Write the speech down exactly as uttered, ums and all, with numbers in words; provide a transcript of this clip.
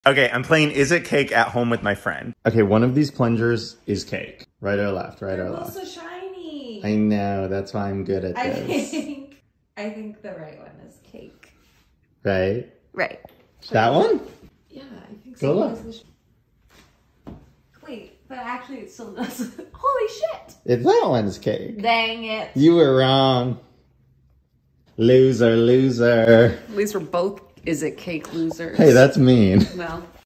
Okay, I'm playing Is It Cake at home with my friend. Okay, one of these plungers is cake. Right or left, right They're or both left. so shiny. I know, that's why I'm good at I this. think, I think the right one is cake. Right? Right. That one? Yeah, I think Go so. look. Wait, but actually it still does. Holy shit! It's that one's cake. Dang it. You were wrong. Loser, loser. At least we're both Is It Cake losers. Hey, that's mean. Well.